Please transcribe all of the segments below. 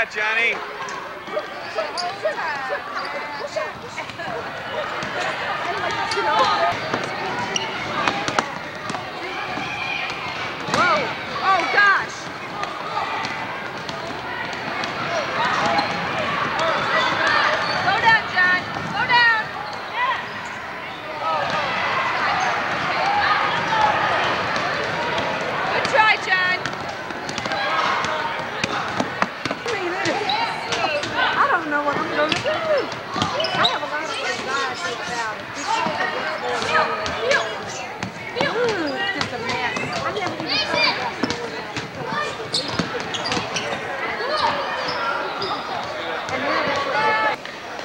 shot, Johnny. Whoa. Oh, gosh. Slow down, John. Slow down. Good try, John. I don't know what I'm going to do. I have a lot of anxiety about it. Ooh, it's just a mess. I never even thought about it. And now that's what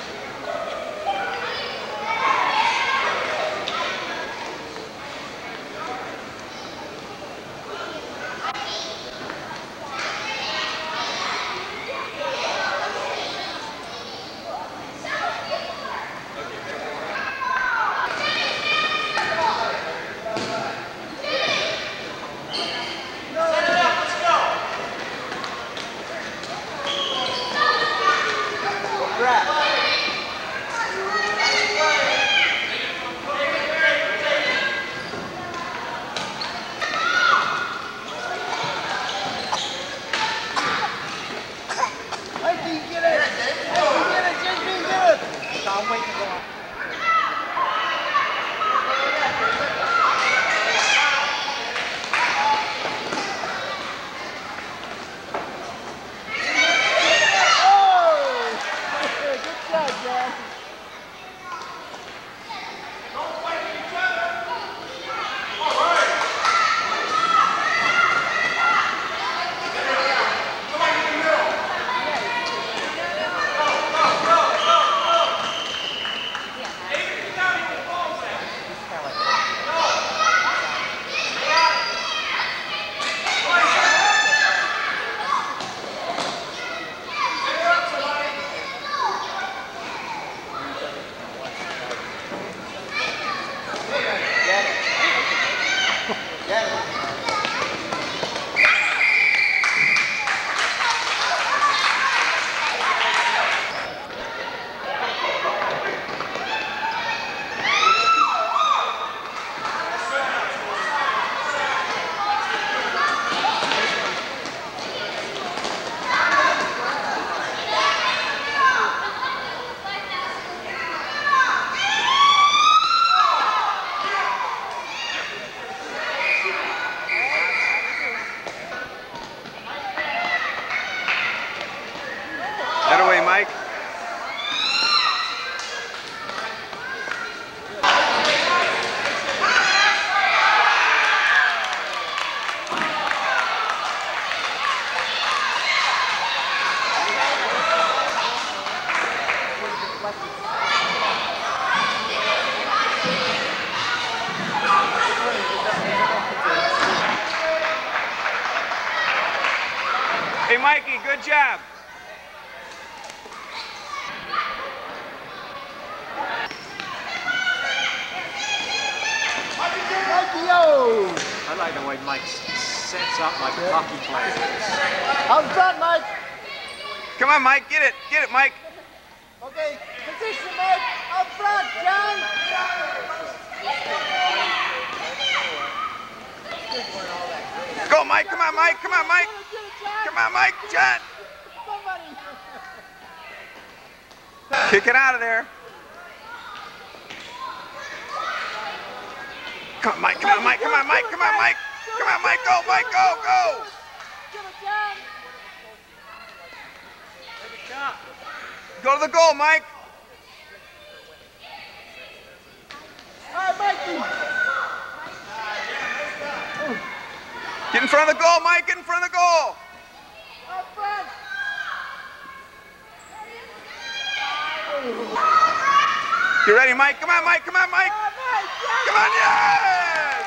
That away, Mike. Hey, Mikey, good job. I like the way Mike sets up like a hockey player. Out front, Mike. Come on, Mike, get it, Mike. Okay, position, Mike. Out front, John. Go, Mike, come on, Mike, come on, Mike. Come on, Mike, John. Kick it out of there. Come on, Mike, come on, Mike, come on, Mike, come on, Mike. Come on, Mike, go, Mike, go, go. Go to the goal, Mike. Get in front of the goal, Mike, get in front of the goal. You ready, Mike? Come on, Mike, come on, Mike. Come on, yes!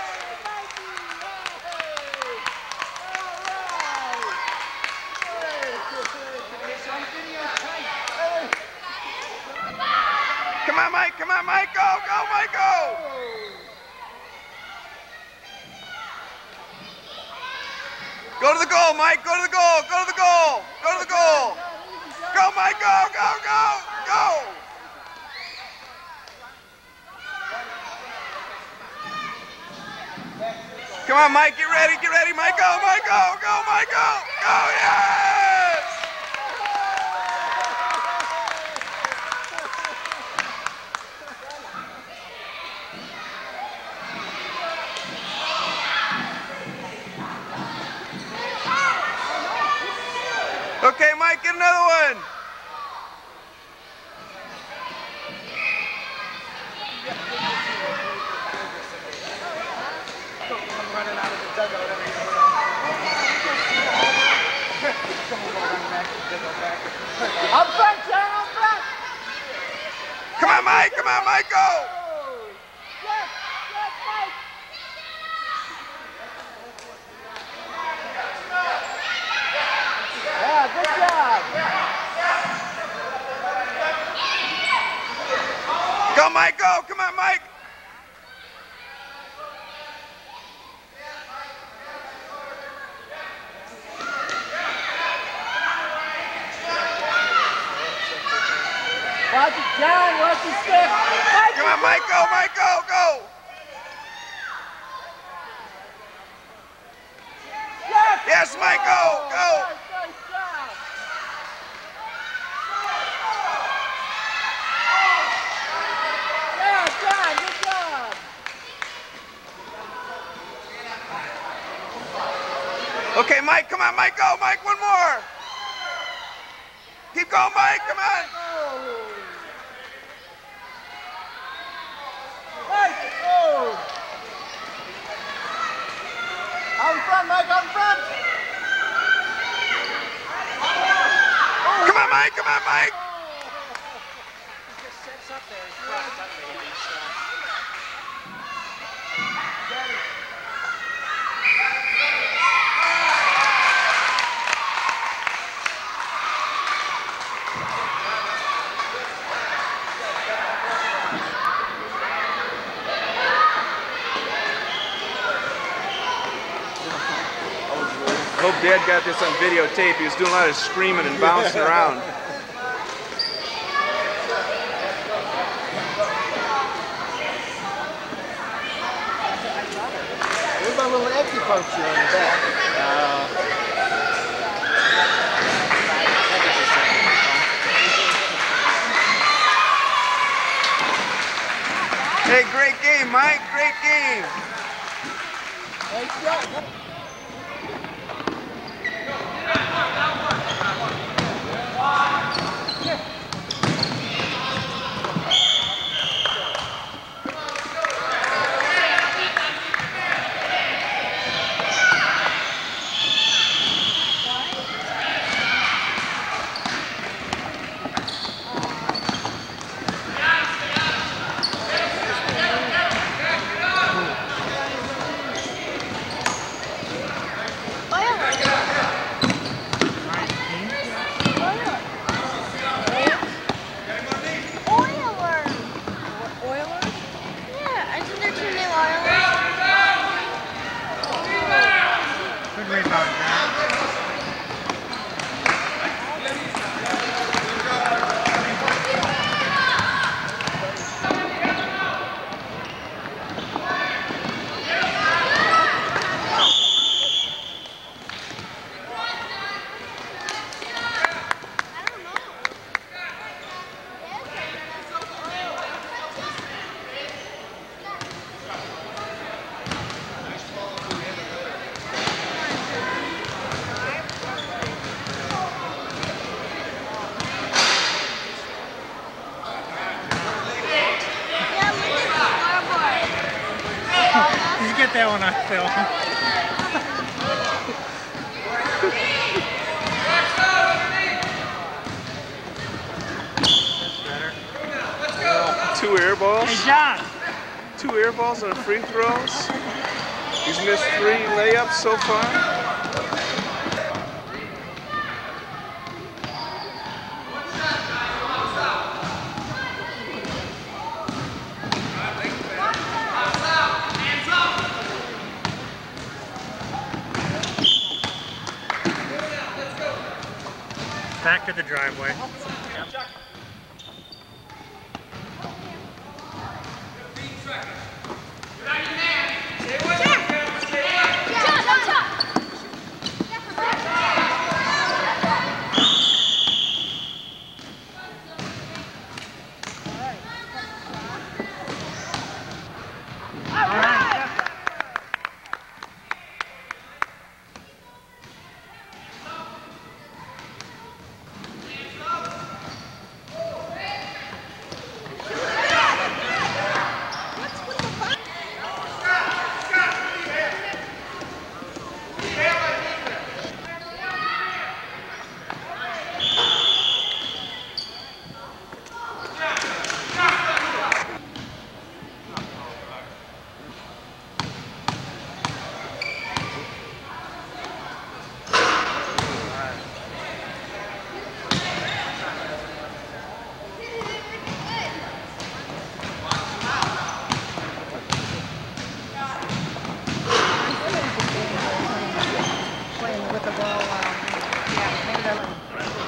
Come on, Mike, go, Mike, go! Go to the goal, Mike, go to the goal, go to the goal, go to the goal! Go, Mike, go, go, go, go. Come on, Mike, get ready, Mike, go, Mike, go, go, Mike, go, go, yes! Okay, Mike, get another one. I'm running out of the dugout every day. Up front, John, up front! Come on, Mike, go. Yes, yes, Mike! Yeah, good job! Go, Mike, go. Come on, Mike. Watch it, John, watch your stick! Come on, Mike, go, go. Yes, Mike, go, go. Nice job! Yeah, John, good job! Okay, Mike, come on, Mike, go, Mike, one more. Keep going, Mike, come on. Mike, oh! Out front, Mike, out front! Come on, Mike, come on, Mike. He just sets up there in front, doesn't he? I hope Dad got this on videotape. He was doing a lot of screaming and bouncing around. There's my little acupuncture on the back. Hey, great game, Mike. Great game. Nice job. You get that one on film. Two air balls. Hey, John. 2 air balls on free throws. He's missed 3 layups so far. back to the driveway. Playing with the ball yeah, maybe they're like,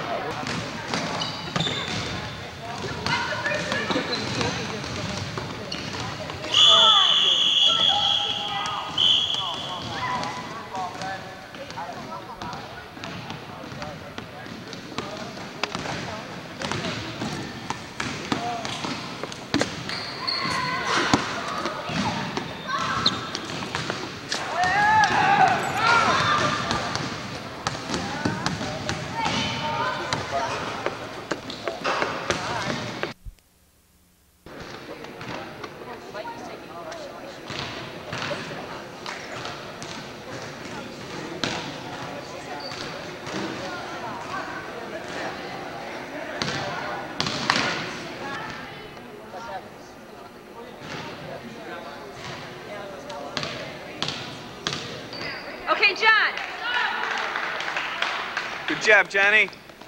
Okay, John. Good job, Johnny.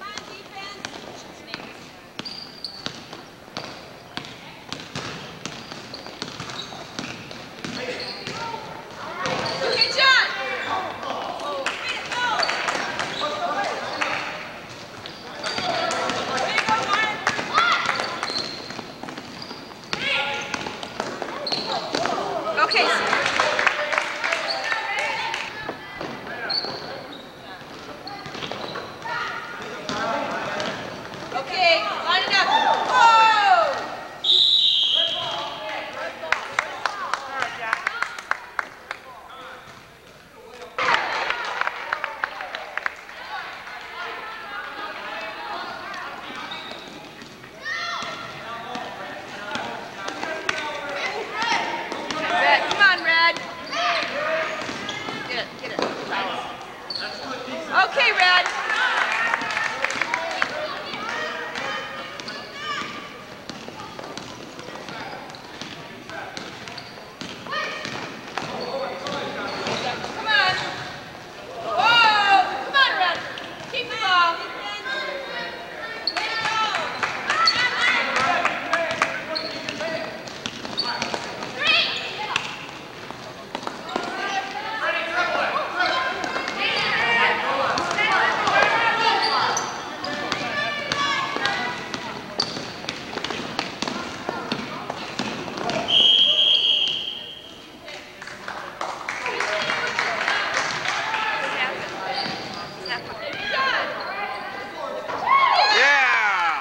Okay, John. Okay. Okay, line it up. Whoa! Red, come on, Red. Get it. Okay, Red. Come on. Whoa! Come on, Red. Keep the ball. Yeah!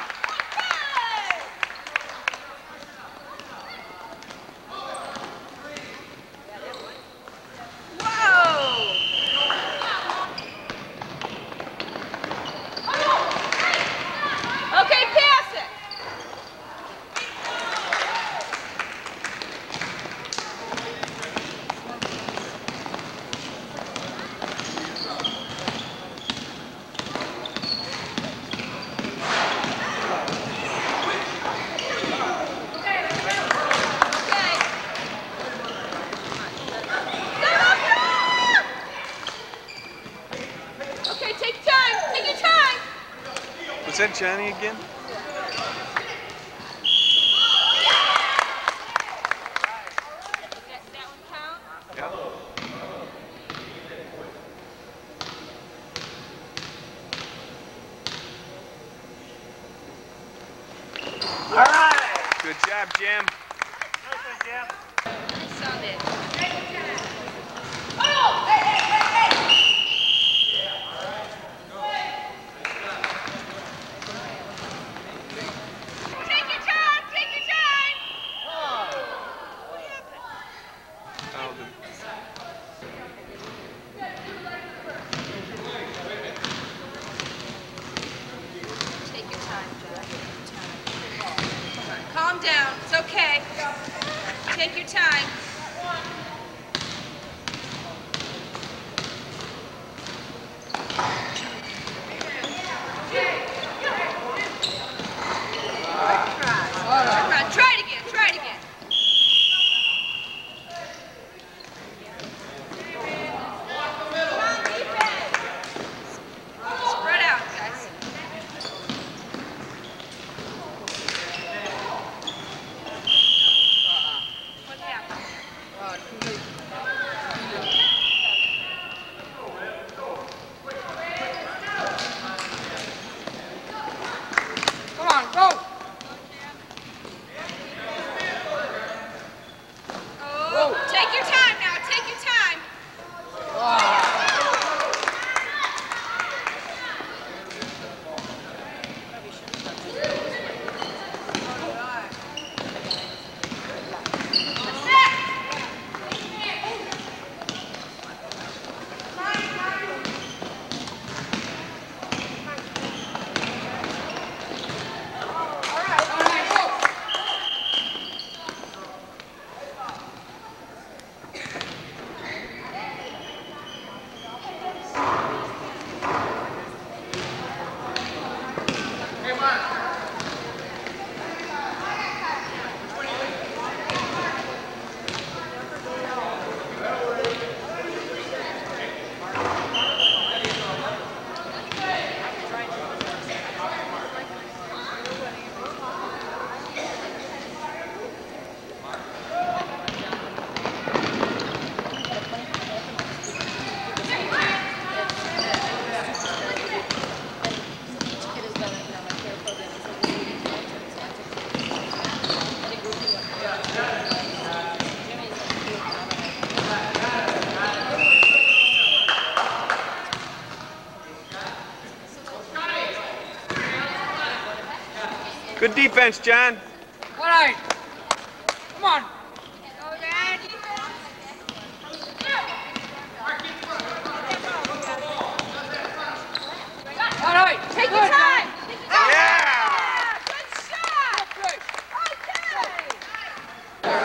Okay, pass it. Okay, take time. Take your time. Was that Johnny again? That one count? Yeah. Good job, Jim. Nice on it. Take your time, take your time. Fouled him. Take your time, Jack. Calm down. It's okay. Take your time. Try it again. Try it again. Spread out, guys. What happened? Come on, go! Oh, take your time now. Take your time. Good defense, John. All right. Come on. Go, Dad. All right. Take your time. Yeah! Good shot. Good. Okay.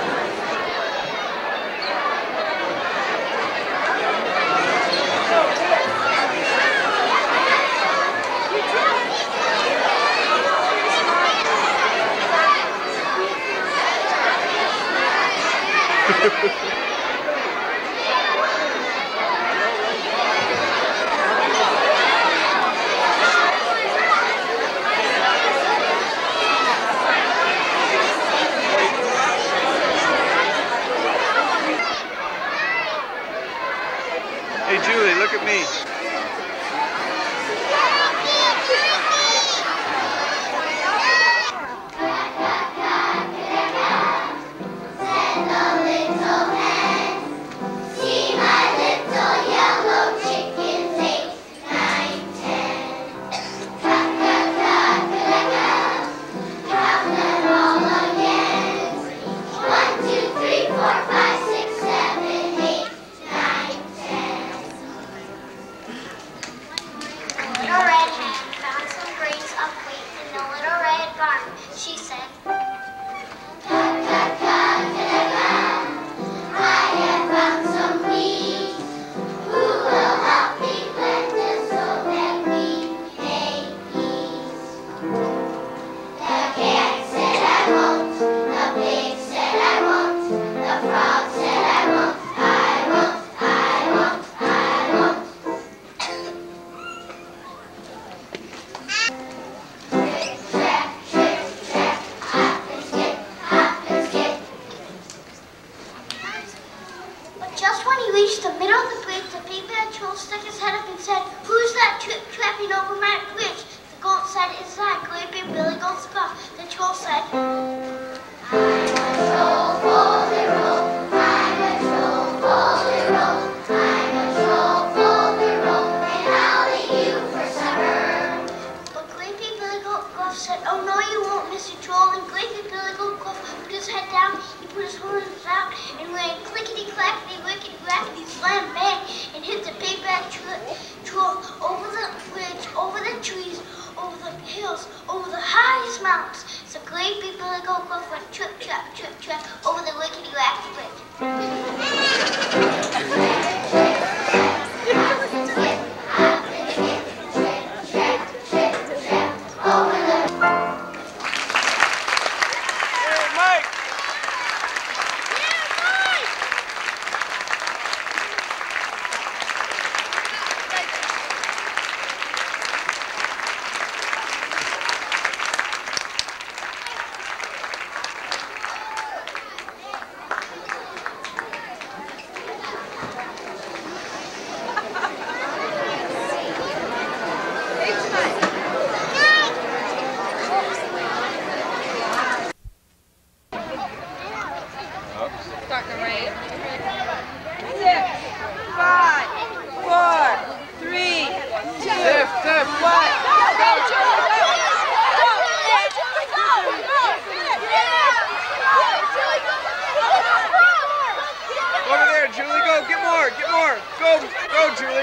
Hey, Julie, look at me. Send a little Said, "Oh no, you won't, Mr. Troll." And Gleefy Billy Goldcloth put his head down, he put his horns out, and went clickety clackety, lickety clackety, slam bang, and hit the big bad troll over the bridge, over the trees, over the hills, over the highest mountains. So Gleefy Billy Goldcloth went trip, trap, trip, trap over the lickety clackety bridge. Starting to rain. 6, 5, 4, 3, 2, 1. Go, Julie, go! Go, Julie, go! Over there, Julie, go, get more, get more. Go, Julie.